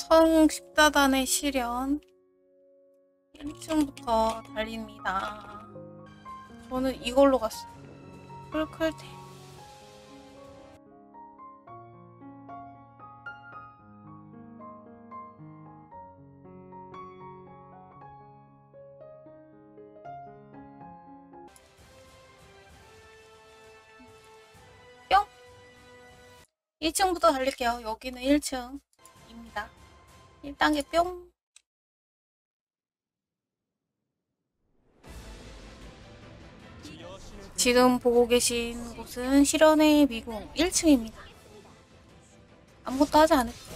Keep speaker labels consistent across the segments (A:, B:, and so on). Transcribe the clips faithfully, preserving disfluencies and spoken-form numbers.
A: 성십사단의 시련 일 층부터 달립니다. 저는 이걸로 갔어요. 풀클테. 뿅! 일 층부터 달릴게요. 여기는 일 층입니다. 일 단계 뿅! 지금 보고 계신 곳은 실현의 미궁 일 층입니다. 아무것도 하지 않을게요.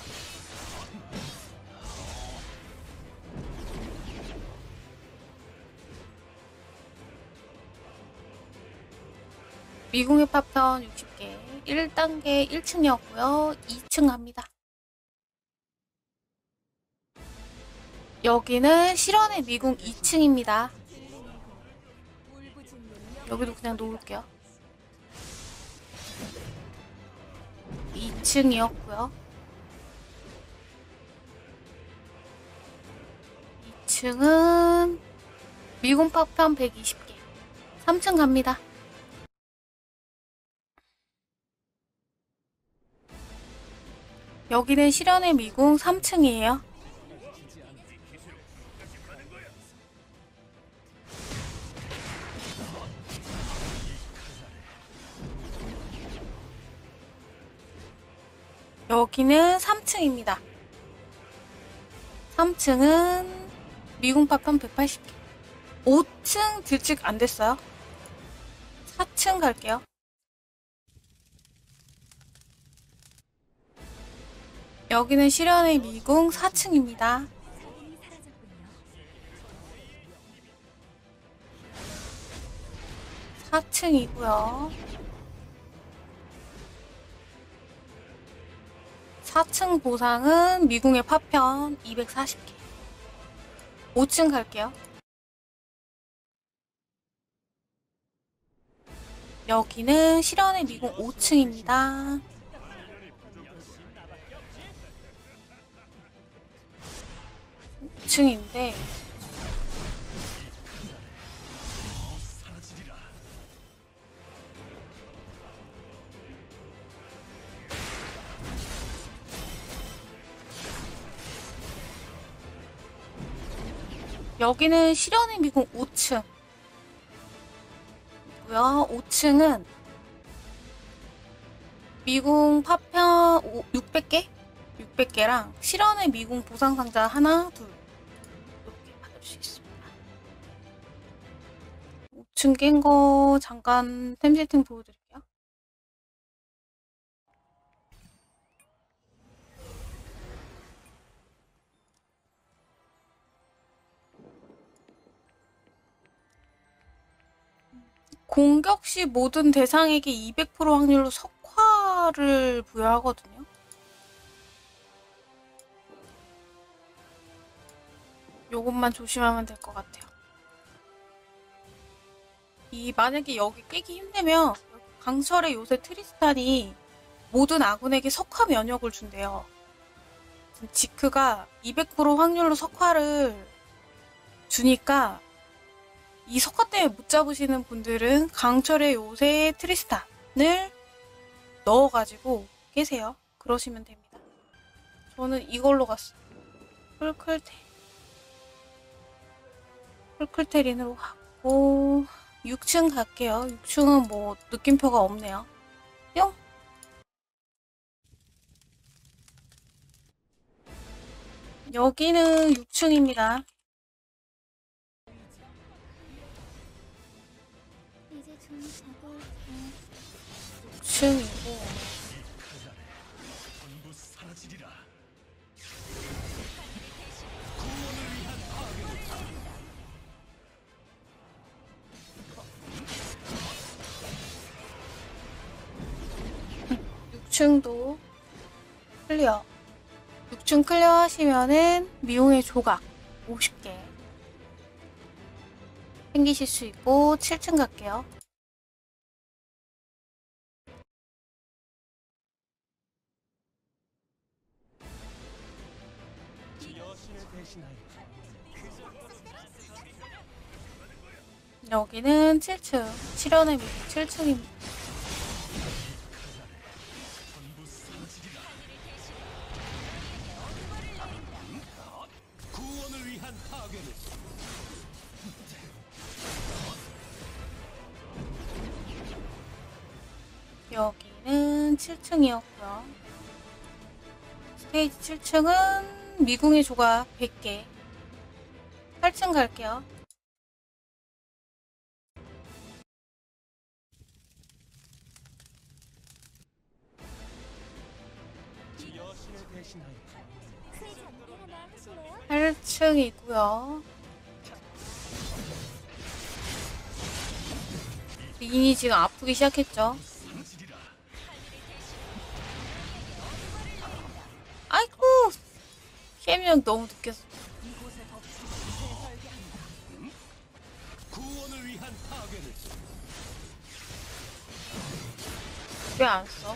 A: 미궁의 파편 육십 개, 일 단계 일 층이었고요. 이 층 갑니다. 여기는 실현의 미궁 이 층입니다. 여기도 그냥 놓을게요. 이 층이었고요. 이 층은 미궁 파편 백이십 개. 삼 층 갑니다. 여기는 실현의 미궁 삼 층이에요. 여기는 삼 층입니다. 삼 층은 미궁 파편 백팔십 개. 오 층 딜찍 안 됐어요. 사 층 갈게요. 여기는 실현의 미궁 사 층입니다. 사 층이고요. 사 층 보상은 미궁의 파편 이백사십 개. 오 층 갈게요. 여기는 실현의 미궁 오 층입니다. 오 층인데 여기는 실현의 미궁 오 층 고요. 오 층은 미궁 파편 육백 개? 육백 개랑 실현의 미궁 보상상자 하나, 둘 이렇게 받을 수 있습니다. 오 층 깬 거 잠깐 템 세팅 보여드릴게요. 공격 시 모든 대상에게 이백 퍼센트 확률로 석화를 부여하거든요. 요것만 조심하면 될 것 같아요. 이 만약에 여기 깨기 힘들면 강철의 요새 트리스탄이 모든 아군에게 석화 면역을 준대요. 지크가 이백 퍼센트 확률로 석화를 주니까 이 석화 때문에 못 잡으시는 분들은 강철의 요새 트리스탄을 넣어가지고 깨세요. 그러시면 됩니다. 저는 이걸로 갔어요. 풀클테. 풀클테린으로 갔고 육 층 갈게요. 육 층은 뭐 느낌표가 없네요. 뿅! 여기는 육 층입니다. 육 층이고 육 층도 클리어. 육 층 클리어 하시면은 미궁의 조각 오십 개 생기실 수 있고 칠 층 갈게요. 여기는 칠 층. 칠연의 미국 칠 층입니다. 여기는 칠 층이었고요. 스테이지 칠 층은 미궁의 조각 백 개. 팔 층 갈게요. 팔 층이고요. 린이 지금 아프기 시작했죠. 아이고, 케미형 너무 늦게 썼어. 왜 안 써?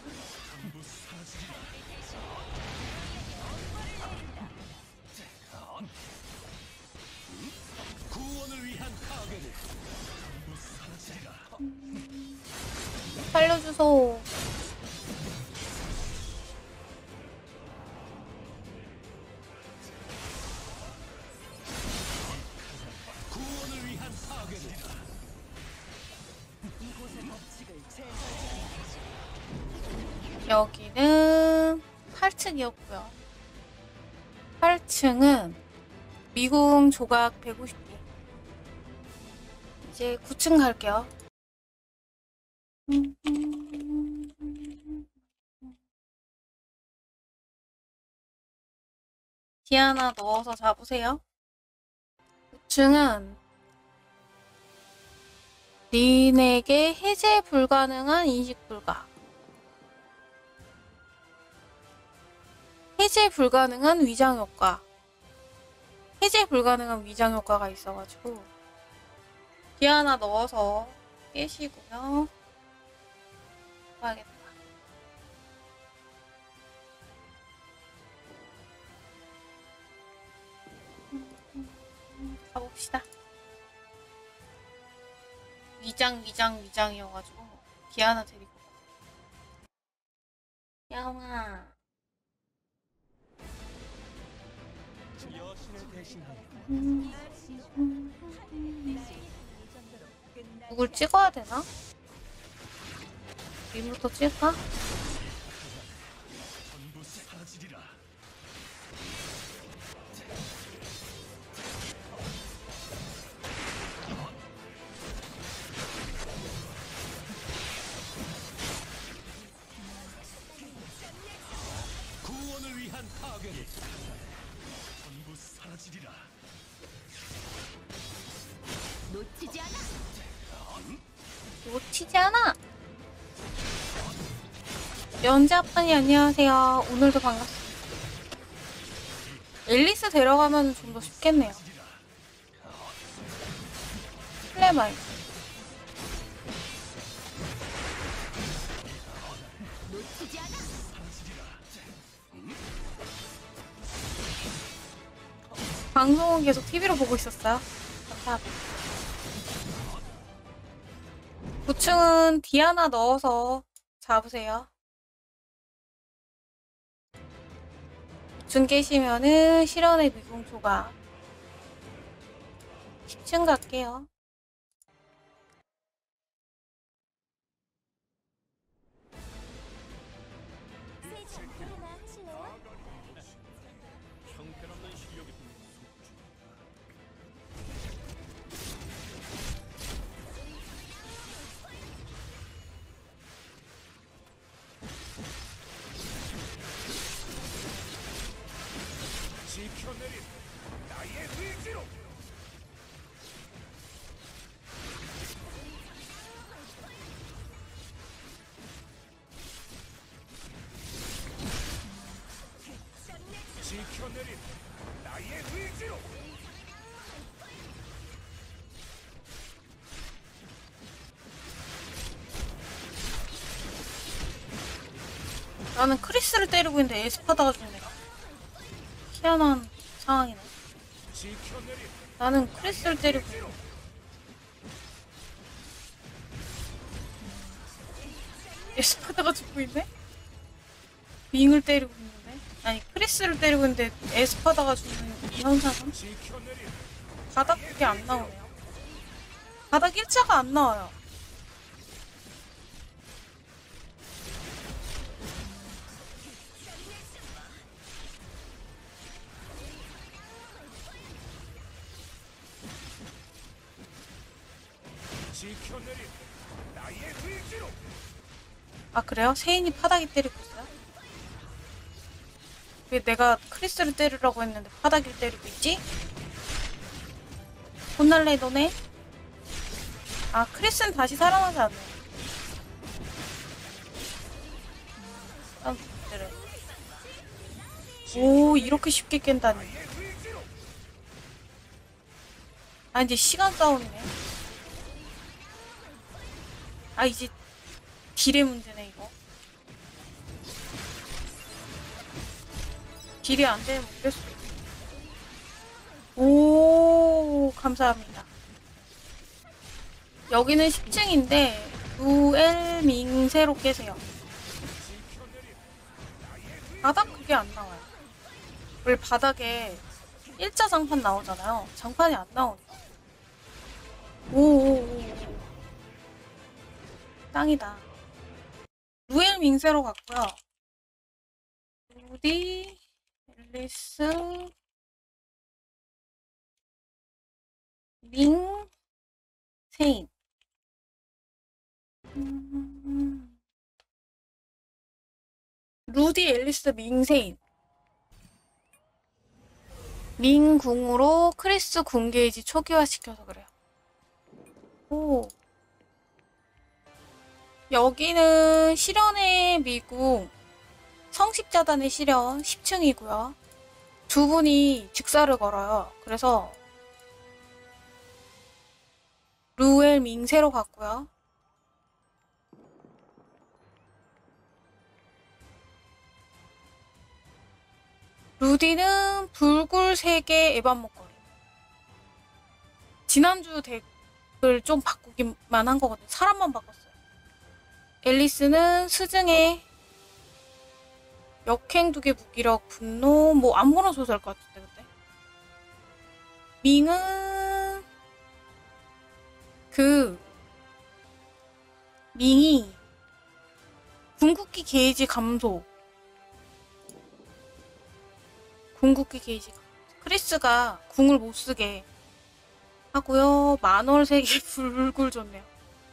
A: 살려주소. 여기는 팔 층이었고요. 팔 층은 미궁 조각 백오십 개. 이제 구 층 갈게요. 디아나 넣어서 잡으세요. 구 층은 린에게 해제 불가능한 인식 불가. 해제 불가능한 위장 효과. 해제 불가능한 위장 효과가 있어가지고 디아나 넣어서 깨시고요. 봐야겠다. 가봅시다. 위장 위장 위장이어가지고 디아나 데리고 야옹아. 음. 누굴 찍어야 되나? 이부터 찍을까?
B: 구원을 위한 파괴를 전부 사라지리라.
C: 놓치지 않아.
A: 놓치지 않아. 연자분이 안녕하세요. 오늘도 반갑습니다. 앨리스 데려가면 좀 더 쉽겠네요. 플레마이.
C: 놓치지 않아.
A: 방송은 계속 티비로 보고 있었어요. 감사합니다. 구 층은 디아나 넣어서 잡으세요. 구 층 깨시면은 실현의 미궁 조각. 십 층 갈게요.
C: 새 장소나 하실래요?
B: 형편없는 실력이 지켜내린 나의 의지로. 지켜내린 나의 의지로.
A: 나는 크리스를 때리고 있는데 에스파다가 죽네. 희한한 상황이네.
B: 지켜내린
A: 나는 크리스를 때리고 있는데. 에스파다가 죽고 있네? 밍을 때리고 있는데? 아니 크리스를 때리고 있는데 에스파다가 죽는 이 현상은?
B: 지켜내리.
A: 바닥 그게 안 나오네요. 바닥 일자가 안 나와요.
B: 지켜내리. 나의 의지로.
A: 아 그래요? 세인이 파닥이 때리고 있어요? 왜 내가 크리스를 때리라고 했는데 파닥이를 때리고 있지? 혼날래 너네? 아 크리스는 다시 살아나지 않네. 아, 그래. 오 이렇게 쉽게 깬다니. 아 이제 시간 싸움이네. 아 이제 딜의 문제네 이거. 딜이 안 되면 못 깼어. 오 감사합니다. 여기는 십 층인데 루엘 밍세로 깨세요. 바닥 그게 안 나와요. 원래 바닥에 일자 장판 나오잖아요. 장판이 안 나오네요. 오오오 짱이다. 루엘 밍세로 갔고요. 루디 앨리스 밍 세인 음... 루디 앨리스 밍세인 밍 궁으로 크리스 궁 게이지 초기화 시켜서 그래요. 오 여기는 실현의 미궁 성십자단의 실현 십 층이고요. 두 분이 직사를 걸어요. 그래서 루엘 밍세로 갔고요. 루디는 불굴 세 개 에반 목걸이. 지난주 덱을 좀 바꾸기만 한 거거든요. 사람만 바꿨어요. 앨리스는 스승의 역행 두 개 무기력 분노 뭐 아무거나 줘도 될 것 같은데 그때. 밍은 그 밍이 궁극기 게이지 감소 궁극기 게이지 감소. 크리스가 궁을 못쓰게 하고요. 만월 세 개 불굴 줬네요.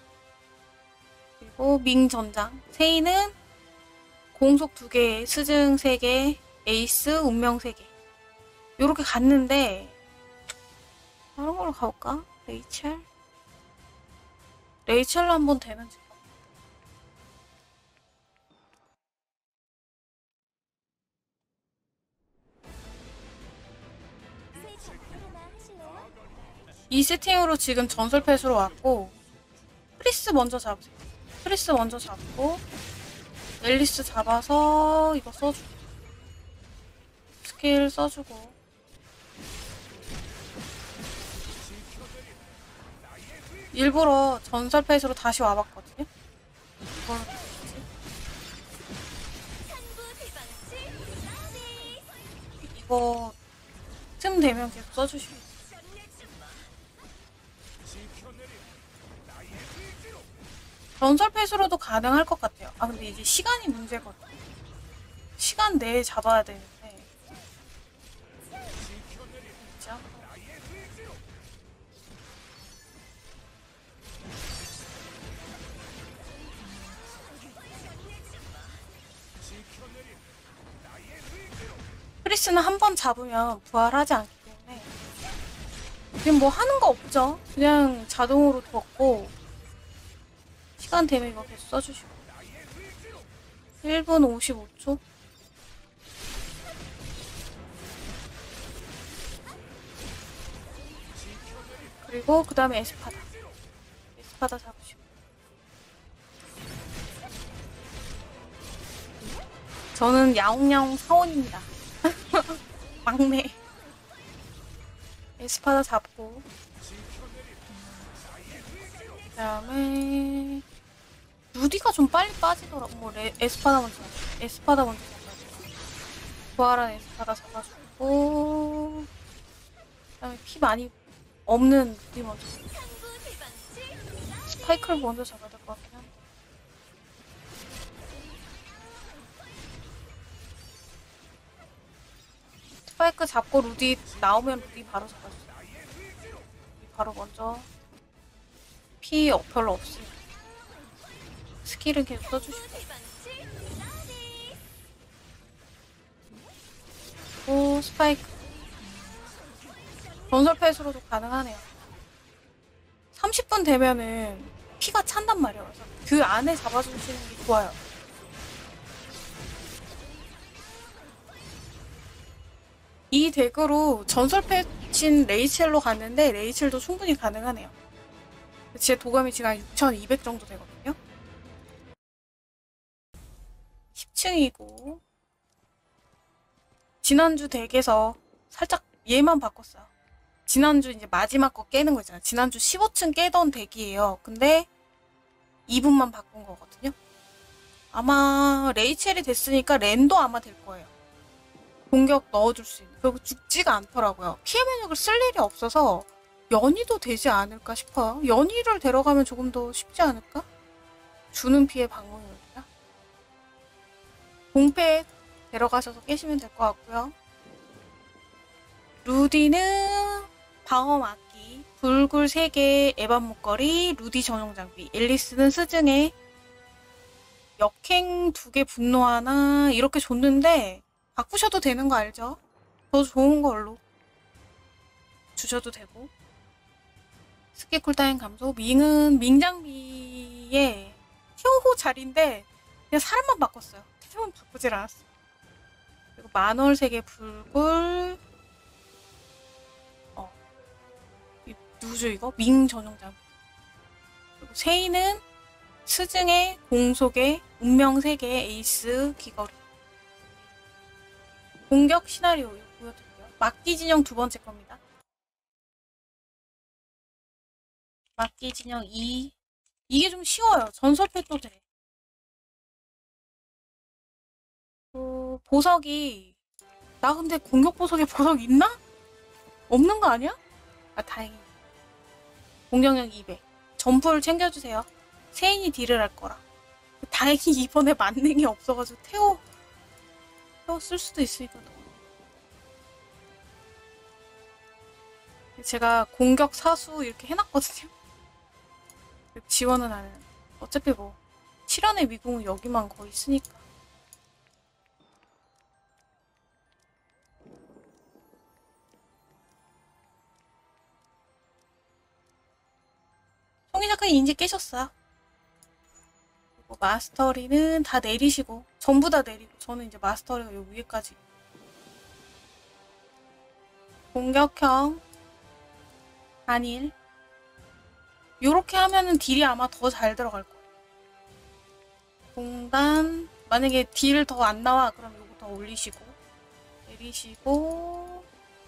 A: 그리고 밍 전장 세이는 공속 두 개, 스증 세 개, 에이스, 운명 세 개. 요렇게 갔는데 다른 걸로 가볼까? 레이첼? 레이첼로 한번 되는지. 이 세팅으로 지금 전설 패스로 왔고 크리스 먼저 잡으세요. 크리스 먼저 잡고 앨리스 잡아서 이거 써주고 스킬 써주고 일부러 전설 패스로 다시 와봤거든요. 이걸 이거 틈 되면 계속 써주시고 전설 패스로도 가능할 것 같아요. 아 근데 이제 시간이 문제거든요. 시간 내에 잡아야 되는데 진짜? 크리스는 한 번 잡으면 부활하지 않기 때문에 지금 뭐 하는 거 없죠. 그냥 자동으로 뒀고 시간 되면 이거 계속 써주시고 일 분 오십오 초 그리고 그 다음에 에스파다 에스파다 잡으시고 저는 야옹야옹 사원입니다. 막내 에스파다 잡고 그 다음에 루디가 좀 빨리 빠지더라고. 뭐 레, 에스파다 먼저 에스파다 먼저 잡아주고 부활한 에스파다 잡아주고 그다음에 피 많이 없는 루디 먼저 스파이크를 먼저 잡아야 될 것 같긴 한데 스파이크 잡고 루디 나오면 루디 바로 잡아주세요. 루디 바로 먼저 피 어, 별로 없으니까 스킬은 계속 써주시고 오 스파이크 전설 펫으로도 가능하네요. 삼십 분 되면은 피가 찬단 말이에요. 그래서 그 안에 잡아주시는 게 좋아요. 이 덱으로 전설 펫인 레이첼로 갔는데 레이첼도 충분히 가능하네요. 제 도감이 지금 한 육천이백 정도 되거든요. 십 층이고 지난주 덱에서 살짝 얘만 바꿨어요. 지난주 이제 마지막 거 깨는 거 있잖아요. 지난주 십오 층 깨던 덱이에요. 근데 이 분만 바꾼 거거든요. 아마 레이첼이 됐으니까 랜도 아마 될 거예요. 공격 넣어줄 수 있는. 그리고 죽지가 않더라고요. 피해 면역을 쓸 일이 없어서 연이도 되지 않을까 싶어요. 연이를 데려가면 조금 더 쉽지 않을까? 주는 피해 방어율이야. 공패 데려가셔서 깨시면 될 것 같고요. 루디는 방어 막기, 불굴 세 개, 에반 목걸이, 루디 전용 장비, 앨리스는 스승에 역행 두 개, 분노 하나 이렇게 줬는데 바꾸셔도 되는 거 알죠? 더 좋은 걸로 주셔도 되고 스킬 쿨타임 감소, 밍은 밍장비에 티오호 자리인데 그냥 사람만 바꿨어요. 템은 바꾸질 않았어요. 그리고 만월 세 개 불굴 어 이, 누구죠 이거? 밍 전용 장비. 그리고 세이는 스승의 공속의 운명 세 개 에이스 귀걸이. 공격 시나리오 보여드릴게요. 막기 진영 두 번째 겁니다. 막기 진영 이. 이게 좀 쉬워요. 전설 펫도 돼. 어, 보석이 나 근데 공격 보석에 보석 있나? 없는 거 아니야? 아 다행이네. 공격력 이백. 점프를 챙겨주세요. 세인이 딜을 할 거라. 다행히 이번에 만능이 없어가지고 태워 태워 쓸 수도 있으니까 제가 공격 사수 이렇게 해놨거든요. 지원은 안 해요. 어차피 뭐 칠연의 미궁은 여기만 거의 쓰니까. 송이 작가님 인지 깨셨어요. 그리고 마스터리는 다 내리시고 전부 다 내리고 저는 이제 마스터리가 요 위에까지 공격형 단일 요렇게 하면은 딜이 아마 더 잘 들어갈 거예요. 공단 만약에 딜 더 안 나와 그럼 요거 더 올리시고 내리시고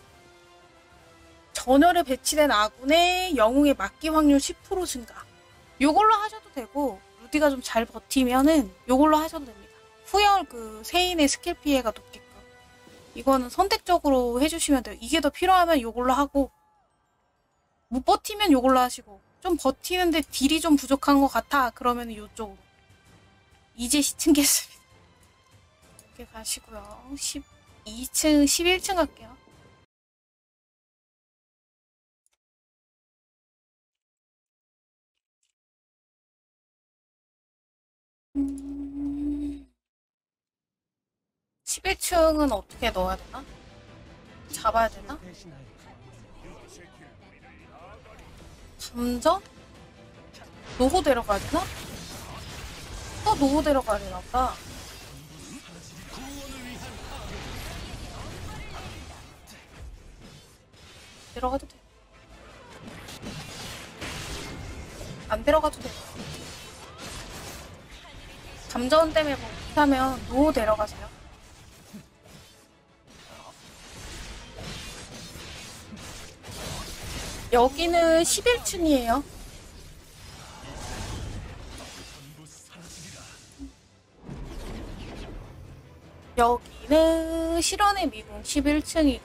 A: 전열에 배치된 아군의 영웅의 막기 확률 십 퍼센트 증가. 요걸로 하셔도 되고 루디가 좀 잘 버티면은 요걸로 하셔도 됩니다. 후열 그 세인의 스킬 피해가 높게끔. 이거는 선택적으로 해주시면 돼요. 이게 더 필요하면 요걸로 하고 못 버티면 요걸로 하시고 좀 버티는데 딜이 좀 부족한 것 같아 그러면 요쪽으로. 이제 시층 깼습니다. 이렇게 가시고요. 십이 층, 십일 층 갈게요. 음... 십일 층은 어떻게 넣어야 되나? 잡아야 되나? 감정? 노호 데려가야 되나? 또 노호 데려가야 되나 보다. 데려가도 돼. 안 데려가도 돼. 감전 때문에 뭐 못하면 노호 데려가세요. 여기는 십일 층이에요. 여기는 실현의 미궁 십일 층이고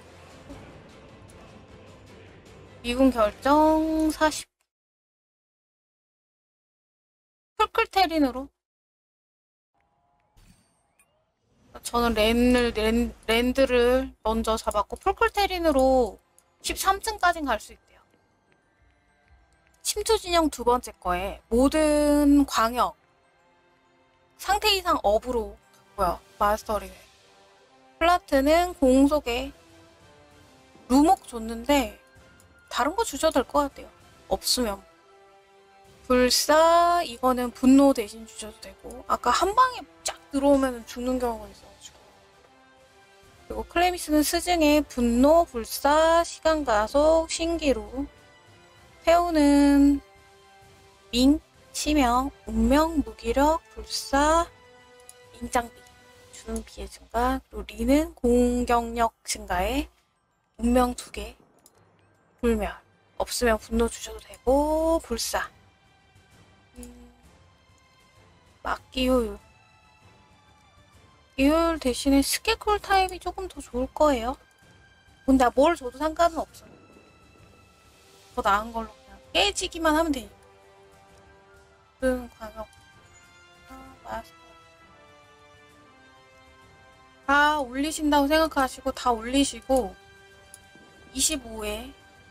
A: 미궁 결정 사십 풀클테린으로 저는 랜을, 랜, 랜드를 먼저 잡았고 풀클테린으로 십삼 층까진 갈 수 있대요. 침투 진영 두 번째 거에 모든 광역 상태 이상 업으로 갔고요. 마스터링을. 플라트는 공속에 루목 줬는데 다른 거 주셔도 될 것 같아요. 없으면. 불사 이거는 분노 대신 주셔도 되고 아까 한 방에 쫙 들어오면 죽는 경우가 있어가지고. 그리고 클레미스는 스증에 분노, 불사, 시간 가속, 신기루. 태우는 밍, 치명, 운명, 무기력, 불사, 인장비 주는 피해 증가. 그리고 리는 공격력 증가에 운명 두 개, 불멸. 없으면 분노 주셔도 되고 불사. 음, 막기 효율. 이 효율 대신에 스케쿨 타입이 조금 더 좋을 거예요. 근데 뭘 줘도 상관은 없어요. 더 나은 걸로 그냥 깨지기만 하면 되니까. 모든 광역. 아, 마스터. 다 올리신다고 생각하시고 다 올리시고 이십오 회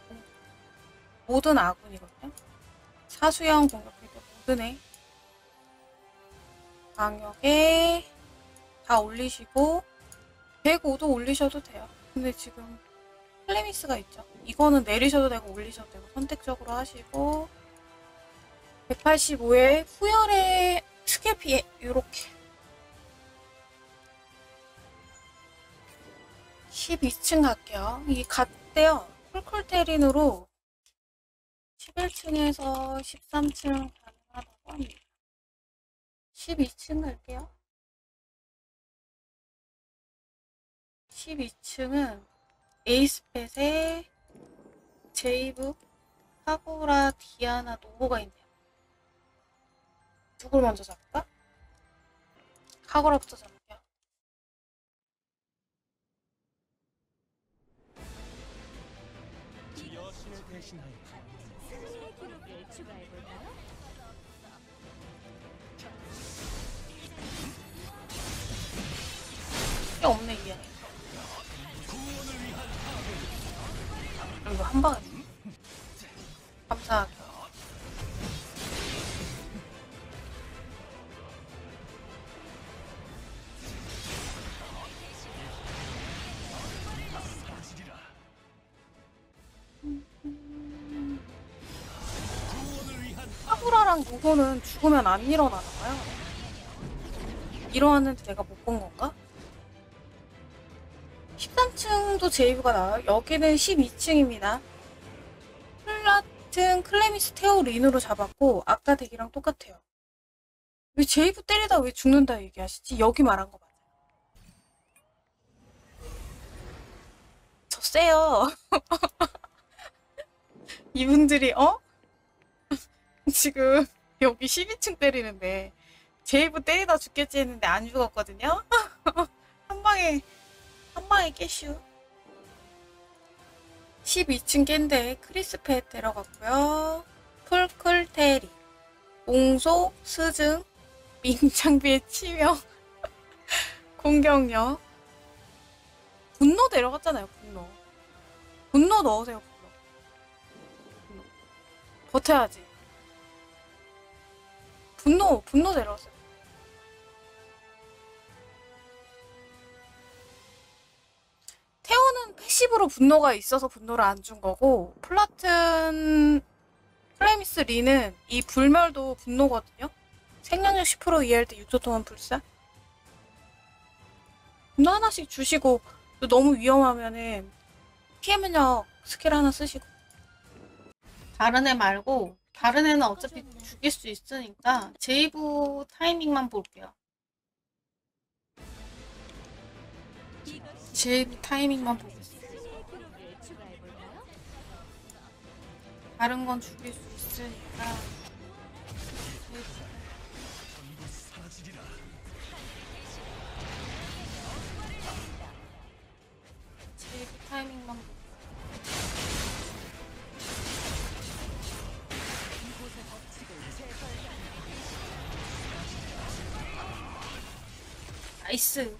A: 모든 아군이거든요. 사수형 공격할 때 모든 애 광역에 다 올리시고 백오도 올리셔도 돼요. 근데 지금 클레미스가 있죠. 이거는 내리셔도 되고 올리셔도 되고 선택적으로 하시고 백팔십오 회 후열의 스킬 피해 요렇게 십이 층 갈게요. 이 갔대요. 풀쿨테린으로 십일 층에서 십삼 층 가능하다고 합니다. 십이 층 갈게요. 십이 층은 에이스펫에 제이브, 카고라, 디아나, 노보가 있네요. 누굴 먼저 잡을까? 카고라부터 잡을게요.
B: 여신을 대신하여
C: 기록을 추가해볼까요?
A: 게 없네 이 안에. 이거 한 방에 감사하게. 카구라랑 노호는 죽으면 안 일어나나봐요. 일어났는데 내가 못 본 건가? 십삼 층도 제이브가 나와요. 여기는 십이 층입니다. 플라튼, 클레미스, 테오, 린으로 잡았고 아까 덱이랑 똑같아요. 왜 제이브 때리다 왜 죽는다 얘기하시지? 여기 말한 거 맞아요. 저 세요. 이분들이 어? 지금 여기 십이 층 때리는데 제이브 때리다 죽겠지 했는데 안 죽었거든요? 한 방에 한 방에 깨슈. 십이 층 깬데 크리스펫 데려갔고요. 풀클테리, 옹소, 스증, 민장비의 치명, 공격력, 분노 데려갔잖아요. 분노. 분노 넣으세요. 분노. 분노. 버텨야지. 분노, 분노 데려갔어요. 태오는 패시브로 분노가 있어서 분노를 안 준 거고 플라튼, 클레미스, 리는 이 불멸도 분노거든요. 생명력 십 퍼센트 이하일 때 육 초 동안 불사. 분노 하나씩 주시고 또 너무 위험하면은 피해 면역 스킬 하나 쓰시고. 다른 애 말고 다른 애는 어차피 죽일 수 있으니까 제이브 타이밍만 볼게요. 제이브 타이밍만 보겠습니다.
C: 기록을 추가해볼까요?
A: 다른 건 죽일 수 있으니까. 타이밍만 보고. 나이스.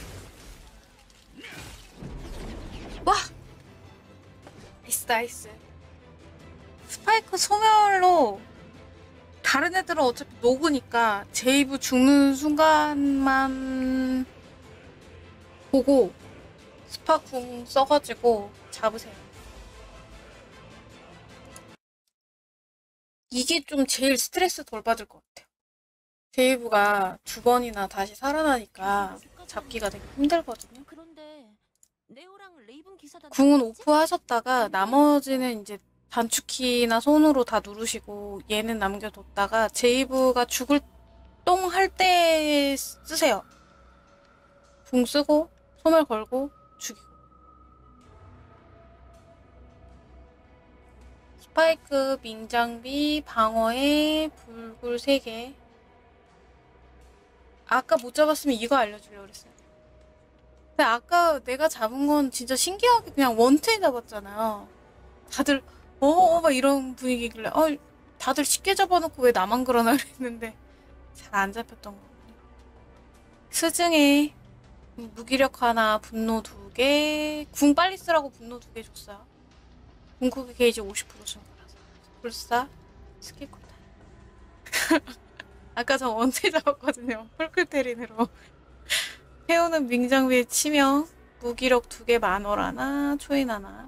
A: 와! 나이스 나이스. 스파이크 소멸로 다른 애들은 어차피 녹으니까 제이브 죽는 순간만 보고 스파궁 써가지고 잡으세요. 이게 좀 제일 스트레스 덜 받을 것 같아요. 제이브가 두 번이나 다시 살아나니까 잡기가 되게 힘들거든요.
C: 그런데 네오랑 레이븐 기사단
A: 궁은 오프 하셨다가 나머지는 이제 단축키나 손으로 다 누르시고 얘는 남겨뒀다가 제이브가 죽을 똥 할 때 쓰세요. 궁 쓰고 소멸 걸고 죽이고. 스파이크, 민장비, 방어에 불굴 세 개. 아까 못 잡았으면 이거 알려주려고 그랬어요. 근데 아까 내가 잡은 건 진짜 신기하게 그냥 원트에 잡았잖아요. 다들 어어 막 이런 분위기길래 어 다들 쉽게 잡아놓고 왜 나만 그러나 그랬는데 잘 안 잡혔던 거군요. 스승의 무기력 하나, 분노 두 개, 궁 빨리 쓰라고 분노 두 개 줬어요. 궁극기 게이지 오십 퍼센트 준 거라서. 불사, 스킬 쿨타. 아까 저 원체 잡았거든요. 폴클테린으로. 태우는 밍장비의 치명, 무기력 두 개 만월 하나, 초인 하나.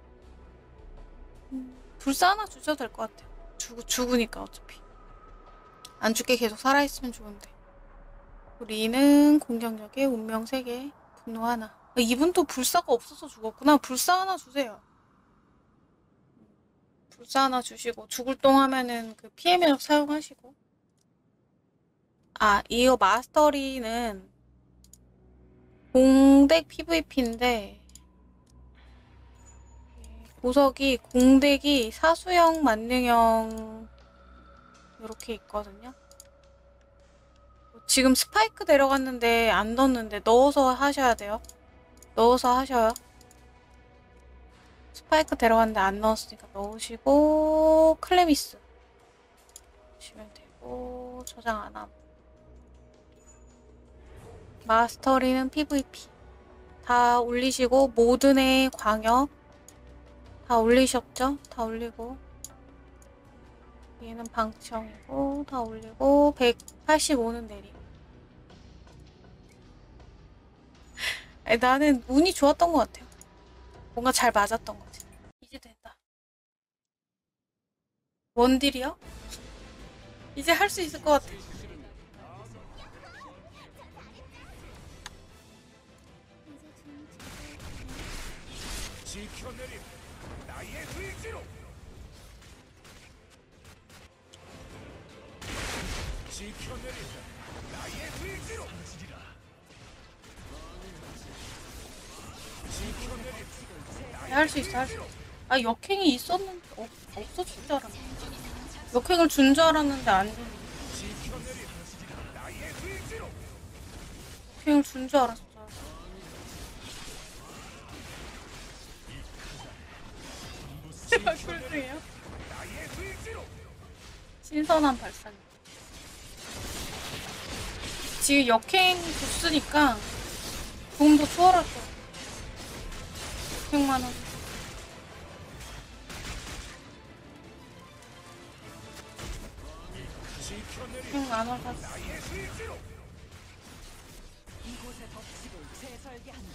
A: 음, 불사 하나 주셔도 될 것 같아요. 죽, 죽으니까 어차피. 안 죽게 계속 살아있으면 좋은데. 리는 공격력에 운명 세 개, 분노 하나. 아, 이분 또 불사가 없어서 죽었구나. 불사 하나 주세요. 불사 하나 주시고 죽을 똥 하면은 그 피해 면역 사용하시고. 아, 이거 마스터리는 공덱 피브이피인데 보석이 공덱이 사수형, 만능형 이렇게 있거든요. 지금 스파이크 데려갔는데 안 넣었는데 넣어서 하셔야 돼요. 넣어서 하셔요. 스파이크 데려갔는데 안 넣었으니까 넣으시고 클레미스 넣으시면 되고 저장 안 함. 마스터리는 피브이피 다 올리시고 모든의 광역 다 올리셨죠? 다 올리고 얘는 방청이고 다 올리고 백팔십오는 내리. 아니, 나는 운이 좋았던 것 같아요. 뭔가 잘 맞았던 것 같아요. 이제 됐다. 원딜이요? 이제 할 수 있을 것 같아.
B: 지켜내리 나의 의지로. 지켜내리 나의 의지로. 지켜내리
A: 할 수 있어, 할 수 있어. 아, 역행이 있었는데, 없, 없었을 줄 알았네. 역행을 준 줄 알았는데 안 줬네.
B: 지켜내리 나의 의지로.
A: 역행을 준 줄 알았어. 제가 꿀중이에요?
B: 나의 의지로.
A: 신선한 발상. 지금 역행 줬으니까 도움도 수월할 거야. 백만 원.
B: 지켜내리
A: 백만 원 샀어.
B: 나의 의지로.
C: 이곳의 법칙을 재설계한다.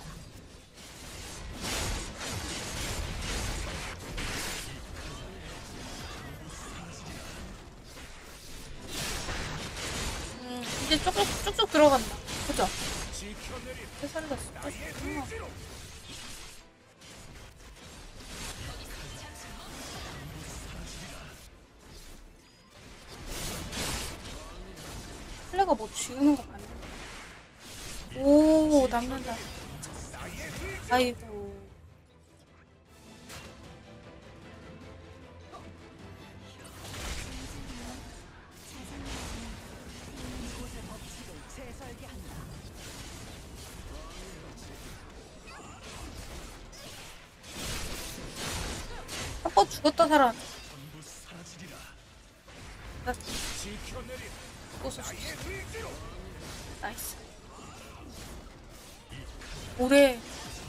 A: 음, 이제 쭉쭉, 쭉쭉 들어간다. 그죠?
B: 지켜내리
A: 해설이가 진짜
B: 나의
A: 좋구나.
B: 의지로.
A: 플레가 뭐 지우는 거 봤는데. 오, 남는다. 아이고.
C: 이곳의 법칙을 재설계한다.
A: 어 죽었다 살아났다.
B: 전부 사라지리라.
A: 나
B: 지켜내리라.
A: 죽었어.
B: 나의 의지로.
A: 나이스. 오래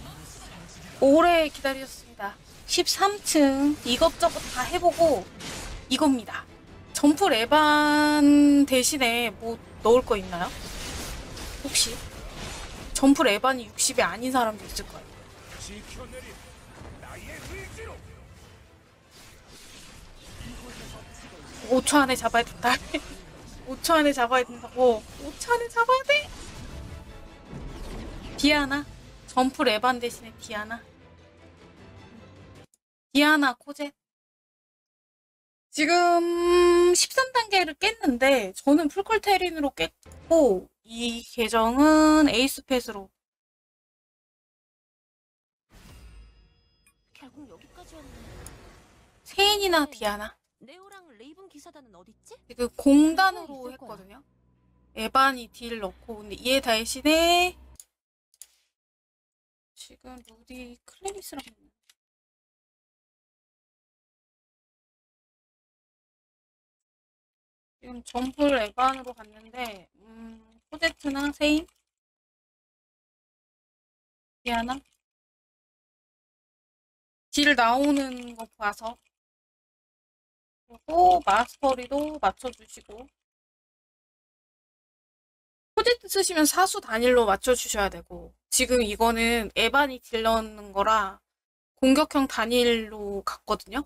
A: 오래 기다리셨습니다. 십삼 층 이것저것 다 해보고 이겁니다. 점프 레반 대신에 뭐 넣을 거 있나요? 혹시? 점프 레반이 육십이 아닌 사람도 있을 거예요.
B: 지켜내리라. 나의 의지로.
A: 오 초 안에 잡아야 된다. 오 초 안에 잡아야 된다고. 오 초 안에 잡아야 돼. 디아나. 점프 레반 대신에 디아나. 디아나 코젯. 지금 십삼 단계를 깼는데 저는 풀컬테린으로 깼고 이 계정은 에이스팻으로.
C: 결국 여기까지 왔네.
A: 세인이나
C: 네.
A: 디아나.
C: 네오랑 레이븐 기사단은 어딨지?
A: 지금 공단으로
C: 있을 거야.
A: 했거든요. 에반이 딜 넣고 근데 얘 대신에 지금 루디 클레리스랑 했네. 지금 점프를 에반으로 갔는데 음, 코제트나 세인? 디아나? 딜 나오는 거 봐서 그리고 마스터리도 맞춰주시고 코제트 쓰시면 사수 단일로 맞춰주셔야 되고 지금 이거는 에반이 딜 넣는 거라 공격형 단일로 갔거든요.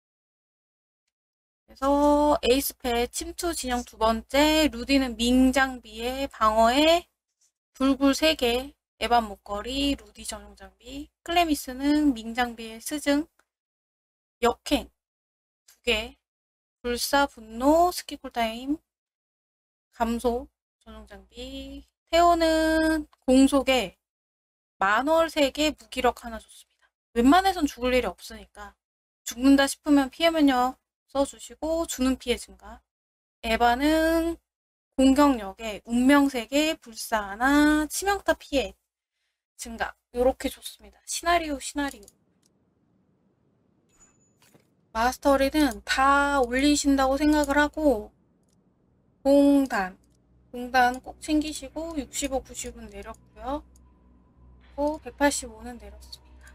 A: 그래서 에이스팻 침투 진영 두 번째, 루디는 밍장비에 방어에 불굴 세 개, 에반 목걸이, 루디 전용 장비, 클레미스는 밍장비에 스증, 역행 두 개, 불사 분노, 스키 쿨타임, 감소 전용 장비, 테오는 공속에 만월 세 개, 무기력 하나 줬습니다. 웬만해선 죽을 일이 없으니까 죽는다 싶으면 피해 면역 써주시고 주는 피해 증가. 에바는 공격력에 운명 세 개, 불사 하나, 치명타 피해 증가. 요렇게 좋습니다. 시나리오 시나리오. 마스터리는 다 올리신다고 생각을 하고 공단 공단 꼭 챙기시고 육십오, 구십은 내렸고요. 또 백팔십오는 내렸습니다.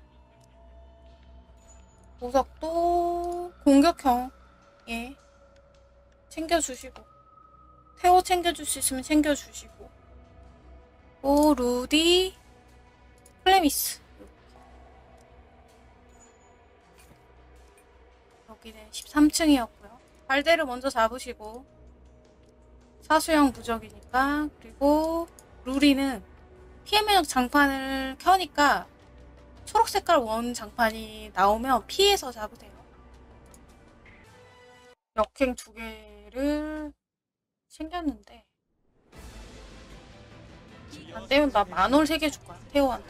A: 보석도 공격형 예 챙겨주시고 태호 챙겨주시면 챙겨주시고 오 루디 플레미스 여기는 십삼 층이었고요. 발대를 먼저 잡으시고 사수형 무적이니까. 그리고 루리는 피해 면역 장판을 켜니까 초록 색깔 원 장판이 나오면 피해서 잡으세요. 역행 두 개를 챙겼는데 안 되면 나 만월 세 개 줄 거야. 태호한테.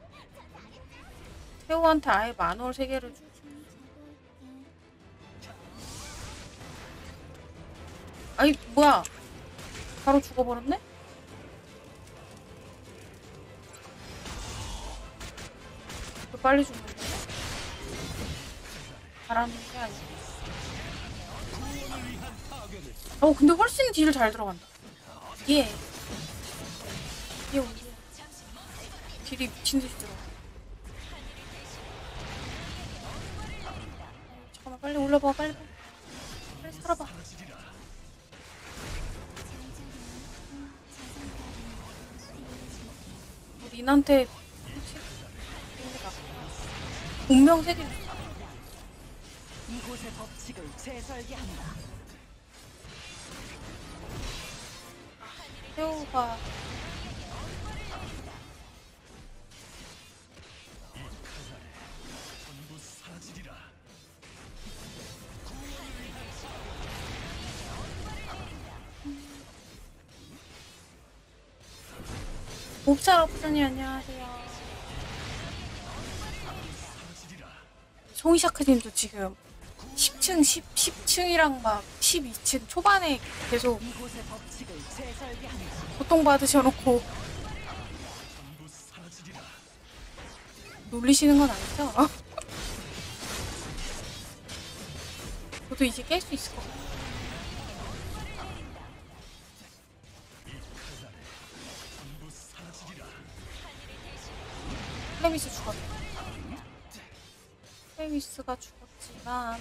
A: 태호한테 아예 만월 세 개를 줄. 아니 뭐야? 바로 죽어버렸네? 왜 빨리 죽는데? 바라는 게 아니야. 어 근데 훨씬 딜 잘 들어간다. 예. 예 오예. 딜이 미친듯이 들어가. 잠깐만 빨리 올라봐 빨리 빨리. 빨리 살아봐. 린한테 운명 세계 줬다.
C: 이곳의 법칙을 재설계한다.
A: 태호가
B: 전부 사라지리라.
A: 옵찰 옵션이 안녕하세요. 송이샤크님도 지금 십 층, 십, 십 층이랑 막 십이 층 초반에 계속
C: 이곳의 법칙을 재설계한다.
A: 고통받으셔놓고
B: 전부 사라지리라.
A: 놀리시는 건 아니죠? 저도 이제 깰 수 있을 것 같아요.
B: 전부 사라지리라.
A: 클레미스 죽었네. 클레미스가 죽었지만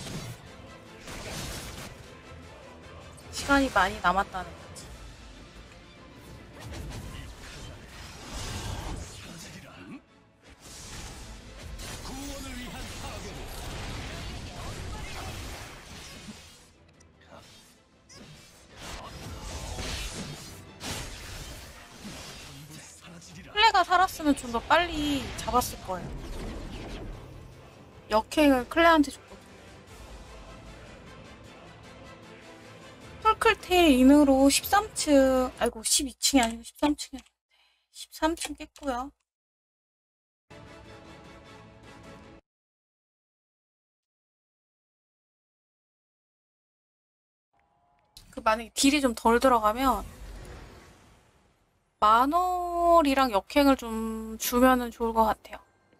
A: 시간이 많이 남았다는 거지.
B: 사라지리라. 구원을 위한 파괴로. 전부 사라지리라.
A: 클레가 살았으면 좀 더 빨리 잡았을 거예요. 역행을 클레한테 줬거든. 폴클테인으로 십삼 층, 아이고 십이 층이 아니고 십삼 층이었는데 십삼 층 깼고요. 그 만약에 딜이 좀 덜 들어가면 만월이랑 역행을 좀 주면은 좋을 것 같아요.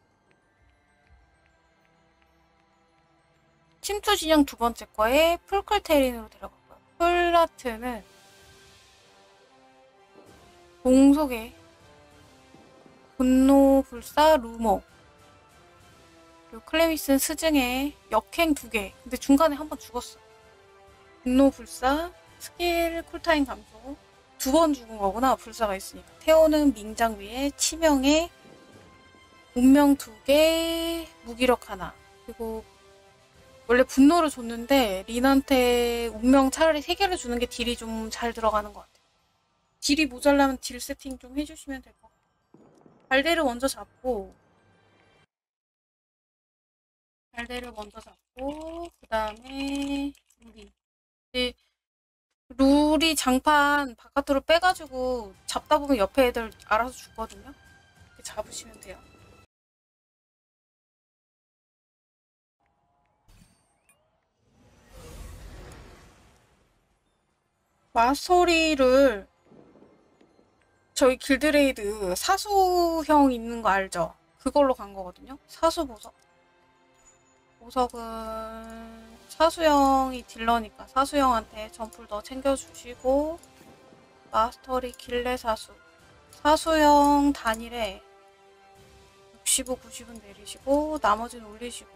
A: 침투 진영 두 번째 거에 풀클테린으로 들어가고요. 플라트는 공속에 분노, 불사, 루머, 그리고 클레미스는 스증에 역행 두 개. 근데 중간에 한 번 죽었어. 분노, 불사, 스킬 쿨타임 감소. 두 번 죽은 거구나, 불사가 있으니까. 태오는 민장 위에 치명에 운명 두 개, 무기력 하나. 그리고 원래 분노를 줬는데 린한테 운명 차라리 세 개를 주는 게 딜이 좀 잘 들어가는 것 같아요. 딜이 모자라면 딜 세팅 좀 해주시면 될 것 같아요. 발대를 먼저 잡고 발대를 먼저 잡고 그 다음에 루리. 이제 룰이 장판 바깥으로 빼가지고 잡다 보면 옆에 애들 알아서 죽거든요. 이렇게 잡으시면 돼요. 마스터리를 저희 길드레이드 사수형 있는 거 알죠? 그걸로 간 거거든요. 사수 보석. 보석은 사수형이 딜러니까 사수형한테 점풀 더 챙겨주시고 마스터리 길레 사수. 사수형 단일에 육십오, 구십은 내리시고 나머지는 올리시고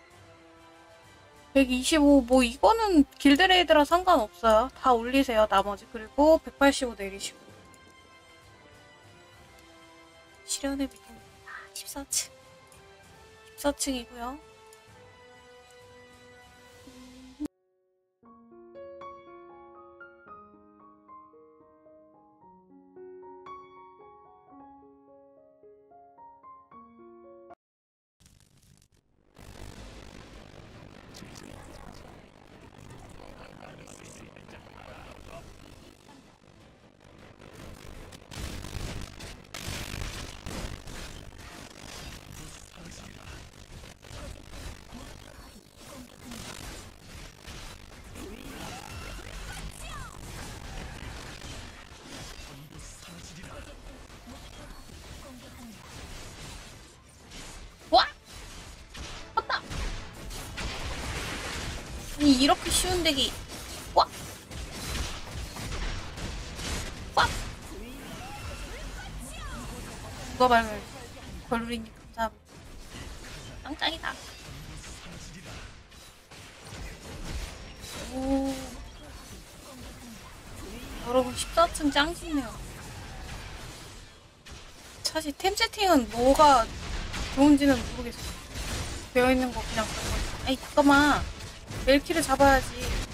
A: 백이십오, 뭐 이거는 길드레이드랑 상관없어요. 다 올리세요, 나머지. 그리고 백팔십오 내리시고. 실현의 믿음. 아, 십사 층. 십사 층이고요. 와! 왔다! 아니, 이렇게 쉬운 덱이. 와! 와! 누가 말을 걸루리님 감사합니다. 짱짱이다. 오. 여러분 십사 층 짱짓네요. 사실 템 세팅은 뭐가 좋은지는 모르겠어. 되어있는 거 그냥 그런 거. 아이 잠깐만. 멜키를 잡아야지.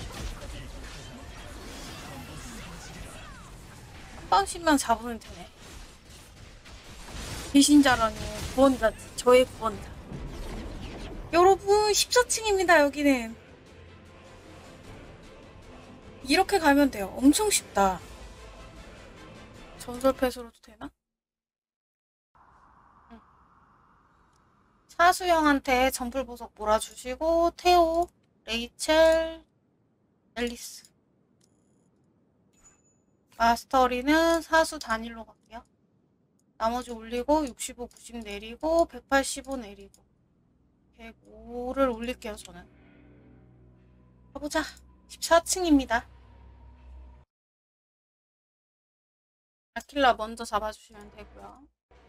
A: 한 방씩만 잡으면 되네. 배신자라니. 구원자. 저의 구원자. 여러분 십사 층입니다 여기는. 이렇게 가면 돼요. 엄청 쉽다. 전설 패스로도 되나? 응. 사수형한테 전풀 보석 몰아주시고 테오, 레이첼, 앨리스. 마스터리는 사수 단일로 갈게요. 나머지 올리고 육십오, 구십 내리고 백팔십오 내리고 백오를 올릴게요 저는. 가보자. 십사 층입니다. 아킬라 먼저 잡아주시면 되고요.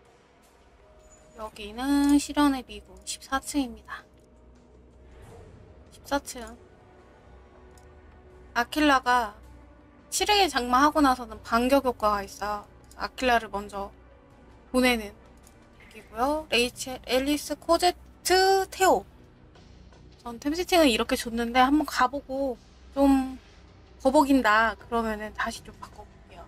A: 여기는 실현의 미군 십사 층입니다. 십사 층. 아킬라가 칠회의 장마하고 나서는 반격 효과가 있어요. 아킬라를 먼저 보내는 얘기고요. 레이첼, 앨리스, 코제트, 테오. 전 템 세팅을 이렇게 줬는데 한번 가보고 좀 버벅인다 그러면은 다시 좀 바꿔볼게요.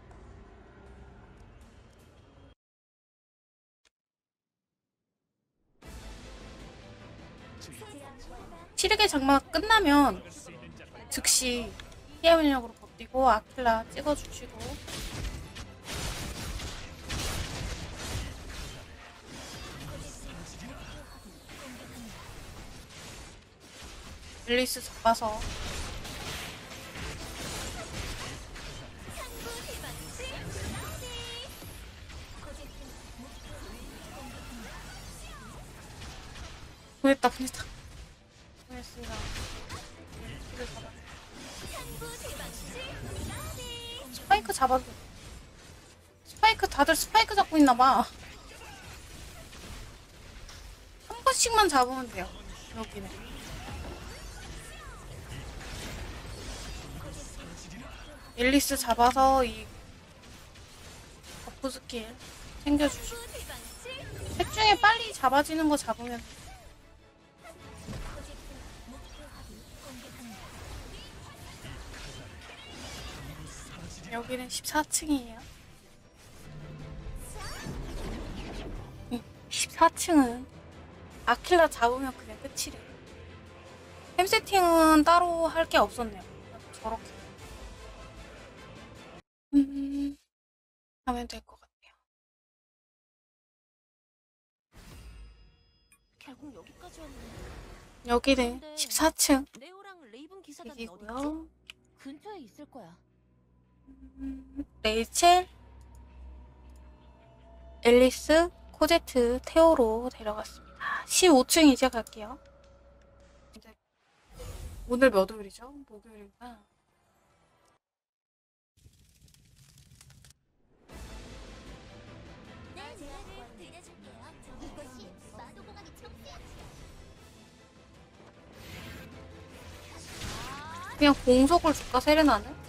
A: 칠흑의 장마가 끝나면 즉시 피해 면역으로 버티고 아킬라 찍어주시고 앨리스 잡아서 보냈다 보냈다 보냈습니다. 스파이크 잡아도 스파이크 다들 스파이크 잡고 있나봐. 한 번씩만 잡으면 돼요. 여기는 앨리스 잡아서 이 버프 스킬 챙겨주시고 셋 중에 빨리 잡아지는 거 잡으면 여기는 십사 층이에요. 십사 층은 아킬라 잡으면 그냥 끝이래. 템 세팅은 따로 할 게 없었네요. 저렇게 음, 하면 될 것 같아요.
C: 결국 여기까지 왔네.
A: 여기는
C: 근데
A: 십사 층
C: 레오랑 레이븐 기사단은 어딨지?
A: 여기고요.
C: 근처에 있을 거야.
A: 음, 레이첼, 앨리스, 코제트, 테오로 데려갔습니다. 십오 층 이제 갈게요. 이제 오늘 몇 월이죠? 목요일이구나. 그냥 공속을 줄까, 세레나는?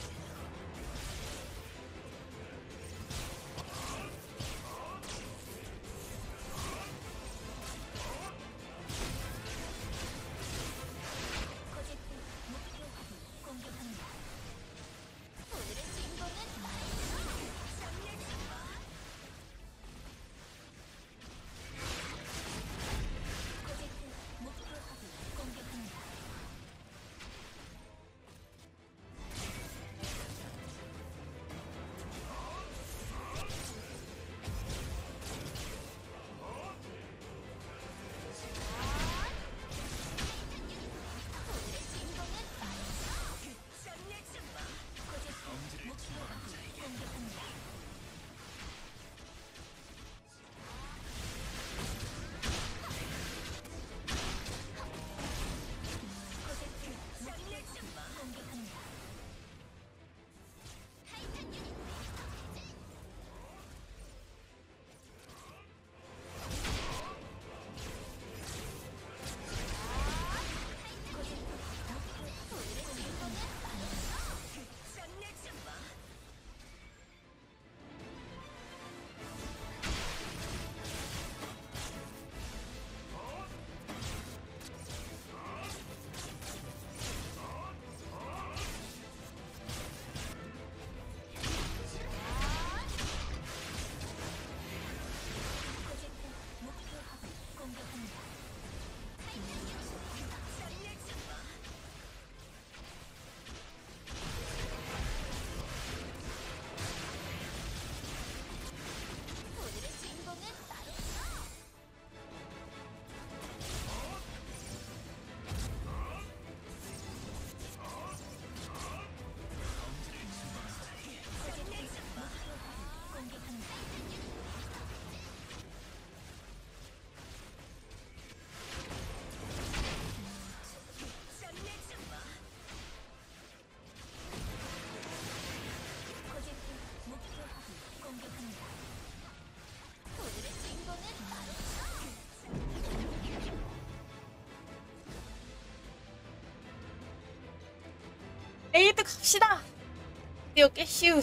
A: 에이드 갑시다. 드디어 깨시우.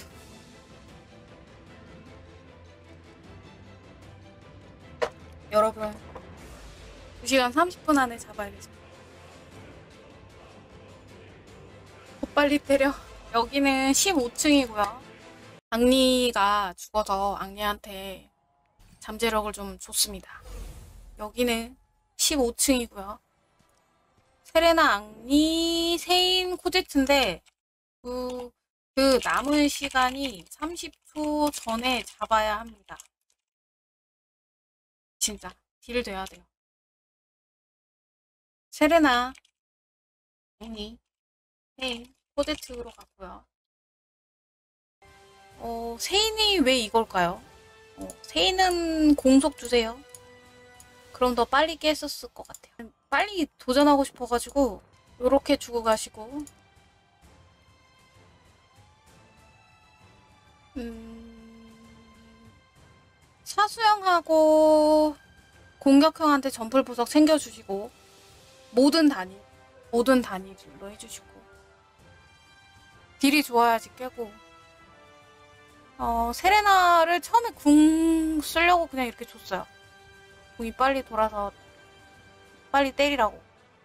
A: 여러분 두 시간 삼십 분 안에 잡아야겠습니다. 더 빨리 때려. 여기는 십오 층이고요. 앙리가 죽어서 앙리한테 잠재력을 좀 줬습니다. 여기는 십오 층이고요. 세레나, 앙리, 세인, 코제트인데 그, 그 남은 시간이 삼십 초 전에 잡아야 합니다. 진짜 딜 돼야 돼요. 세레나, 앙리, 세인, 코제트로 갔고요. 어, 세인이 왜 이걸까요? 어, 세인은 공속 주세요. 그럼 더 빨리 깼었을 것 같아요. 빨리 도전하고 싶어가지고 요렇게 주고 가시고 음... 사수형하고 공격형한테 점플 보석 챙겨주시고 모든 단위 모든 단위로 해주시고 딜이 좋아야지 깨고 어, 세레나를 처음에 궁 쓰려고 그냥 이렇게 줬어요. 궁이 빨리 돌아서 빨리 때리라고.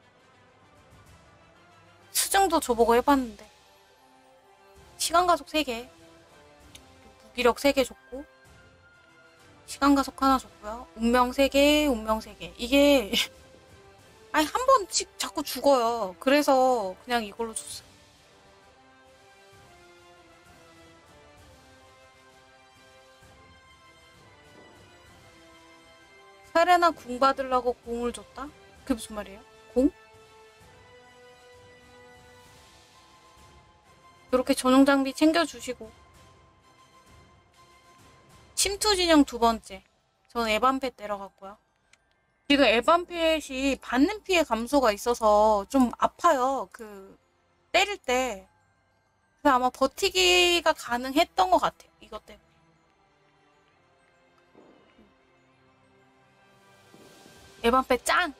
A: 수정도 줘보고 해봤는데 시간가속 세 개 무기력 세 개 줬고 시간가속 하나 줬고요. 운명 세 개 운명 세 개 이게 아니 한 번씩 자꾸 죽어요. 그래서 그냥 이걸로 줬어요. 세레나 궁 받으려고 공을 줬다? 그게 무슨 말이에요? 공? 이렇게 전용 장비 챙겨주시고 침투 진영 두 번째 저는 에반펫 내려갔고요. 지금 에반펫이 받는 피해 감소가 있어서 좀 아파요. 그 때릴 때 그래서 아마 버티기가 가능했던 것 같아요. 이것 때문에. 에반펫 짱!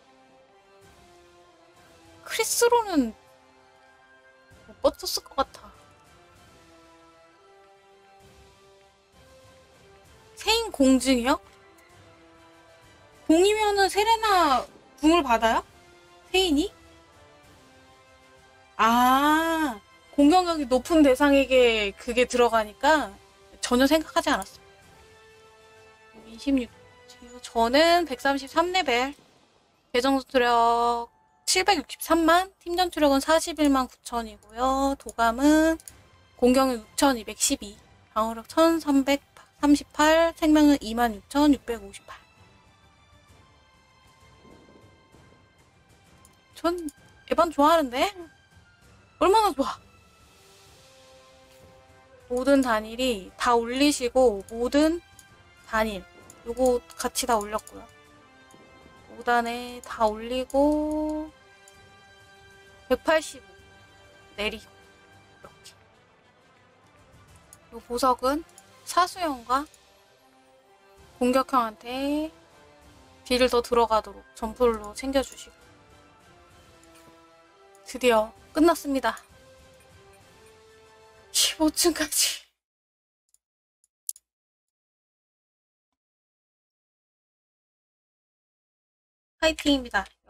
A: 크리스로는 못 버텼을 것 같아. 세인 공증이요? 공이면은 세레나 궁을 받아요? 세인이? 아, 공격력이 높은 대상에게 그게 들어가니까 전혀 생각하지 않았어요. 이십육, 저는 백삼십삼 레벨, 계정투력 칠백육십삼만, 팀전투력은 사십일만 구천이고요. 도감은 공격력 육천이백십이, 방어력 천삼백삼십팔, 생명력 이만 육천육백오십팔. 전 에반 좋아하는데? 얼마나 좋아! 모든 단일이 다 올리시고 모든 단일 요거 같이 다 올렸고요. 오 단에 다 올리고 백팔십오 내리고 이렇게. 요 보석은 사수형과 공격형한테 딜을 더 들어가도록 점프로 챙겨주시고 드디어 끝났습니다. 십오 층까지 파이팅입니다.